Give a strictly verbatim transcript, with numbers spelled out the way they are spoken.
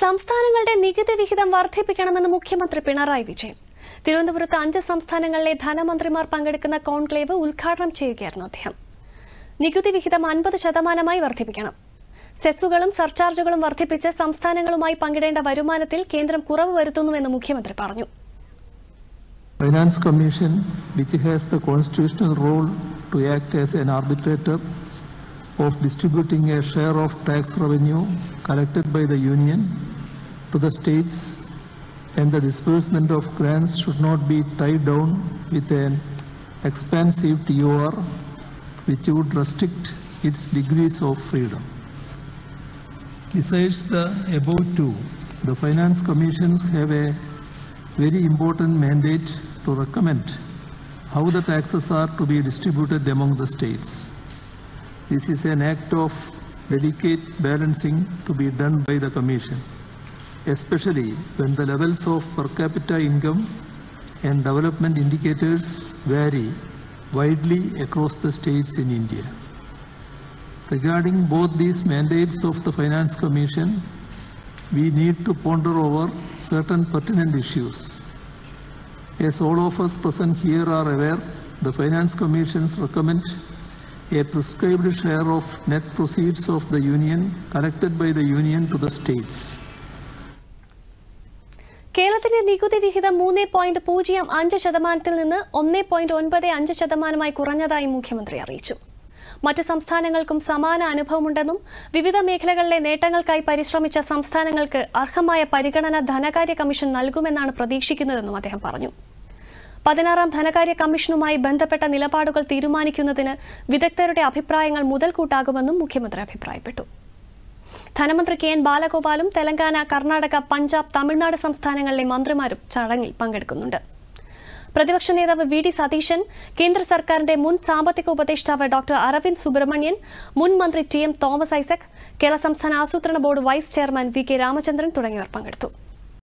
സംസ്ഥാനങ്ങളുടെ നികുതി വിഹിതം വർദ്ധിപ്പിക്കണമെന്ന് മുഖ്യമന്ത്രി പിണറായി വിജയൻ. തിരുവനന്തപുരത്ത് അഞ്ച് സംസ്ഥാനങ്ങളിലെ ധനമന്ത്രിമാർ പങ്കെടുക്കുന്ന കോൺക്ലേവ് ഉദ്ഘാടനം ചെയ്യുകയായിരുന്നു അദ്ദേഹം. നികുതി വിഹിതം അൻപത് ശതമാനമായി വർദ്ധിപ്പിക്കണം. സെസ്സുകളും സർചാർജുകളും വർദ്ധിപ്പിച്ച് സംസ്ഥാനങ്ങളുമായി പങ്കിടേണ്ട വരുമാനത്തിൽ കേന്ദ്രം കുറവ് വരുത്തുന്നുവെന്ന് മുഖ്യമന്ത്രി പറഞ്ഞു. Finance Commission, which has the constitutional role to act as an arbitrator of distributing a share of tax revenue collected by the Union to the states, and the disbursement of grants should not be tied down with an expansive T O R which would restrict its degrees of freedom. Besides the above two, the Finance Commissions have a very important mandate to recommend how the taxes are to be distributed among the states. This is an act of delicate balancing to be done by the Commission, especially when the levels of per capita income and development indicators vary widely across the states in India. Regarding both these mandates of the Finance Commission, we need to ponder over certain pertinent issues. As all of us present here are aware, the Finance Commissions recommend a prescribed share of net proceeds of the Union collected by the Union to the states. കേരളത്തിന്റെ നികുതി വിഹിതം മൂന്ന് point പൂജ്യം അഞ്ച് ശതമാനത്തിൽ നിന്ന് ഒന്ന് point ഒൻപത് അഞ്ച് ശതമാനമായി കുറഞ്ഞതായി മുഖ്യമന്ത്രി അറിയിച്ചു. മറ്റ് സംസ്ഥാനങ്ങൾക്കും സമാന അനുഭവമുണ്ടെന്നും വിവിധ മേഖലകളിലെ നേട്ടങ്ങൾക്കായി പരിശ്രമിച്ച സംസ്ഥാനങ്ങൾക്ക് അർഹമായ പരിഗണന ധനകാര്യ കമ്മീഷൻ നൽകുമെന്നാണ് പ്രതീക്ഷിക്കുന്നതെന്നും അദ്ദേഹം പറഞ്ഞു. പതിനാറാം ധനകാര്യ കമ്മീഷനുമായി ബന്ധപ്പെട്ട നിലപാടുകൾ തീരുമാനിക്കുന്നതിന് വിദഗ്ധരുടെ അഭിപ്രായങ്ങൾ മുതൽക്കൂട്ടാകുമെന്നും മുഖ്യമന്ത്രി അഭിപ്രായപ്പെട്ടു. ധനമന്ത്രി കെ എൻ ബാലഗോപാലും തെലങ്കാന, കർണാടക, പഞ്ചാബ്, തമിഴ്നാട് സംസ്ഥാനങ്ങളിലെ മന്ത്രിമാരും ചടങ്ങിൽ പങ്കെടുക്കുന്നുണ്ട്. പ്രതിപക്ഷ നേതാവ് വി ഡി സതീശൻ, കേന്ദ്ര സർക്കാരിന്റെ മുൻ സാമ്പത്തിക ഉപദേഷ്ടാവ് ഡോക്ടർ അരവിന്ദ് സുബ്രഹ്മണ്യൻ, മുൻ മന്ത്രി ടി എം തോമസ് ഐസക്, കേരള സംസ്ഥാന ആസൂത്രണ board vice chairman V K Ramachandran തുടങ്ങിയവർ പങ്കെടുത്തു.